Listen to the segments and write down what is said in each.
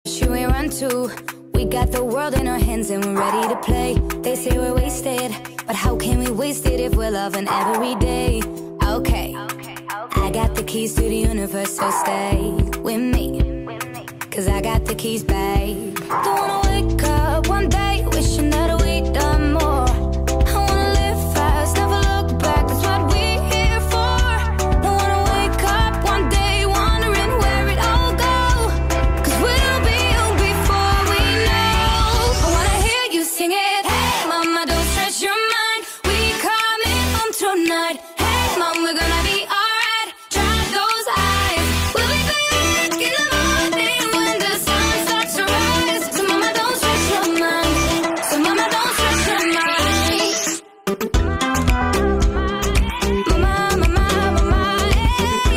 Should we run to? We got the world in our hands and we're ready to play. They say we're wasted, but how can we waste it if we're loving every day? Okay, I got the keys to the universe, so stay with me, 'cause I got the keys, babe. Don't wanna wake up one day wishing that we'd done more. I wanna live fast, never look back, that's what we're here for. Don't wanna wake up one day wondering where it all go, 'cause we'll be old before we know. I wanna hear you sing it. Hey mama, don't stress your mind, we coming home tonight. Hey mom, we're gonna be alright. Dry those eyes, we'll be back in the morning when the sun starts to rise. So mama, don't stress your mind, so mama, don't stress your mind. Mama, mama, mama, hey.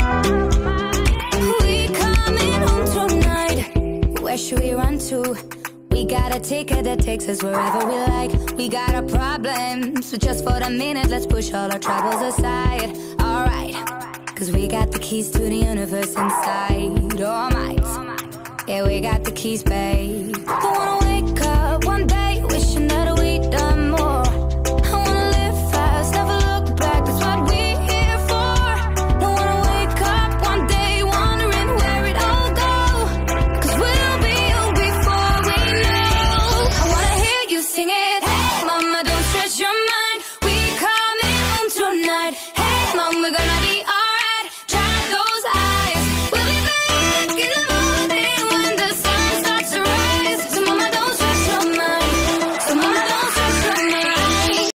We coming home tonight. Where should we run to? We got a ticket that takes us wherever we like. We got our problems, so just for the minute, let's push all our troubles aside. Alright, 'cause we got the keys to the universe inside. All might, yeah, we got the keys, babe. Don't wanna wake up one day wishing that we'd done more. I wanna live fast, never look back, that's what we're here for. Don't wanna wake up one day wondering where it all go, 'cause we'll be old before we know. I wanna hear you sing it. Hey mama, don't stress your mind, we coming home tonight. Hey mom, we're gonna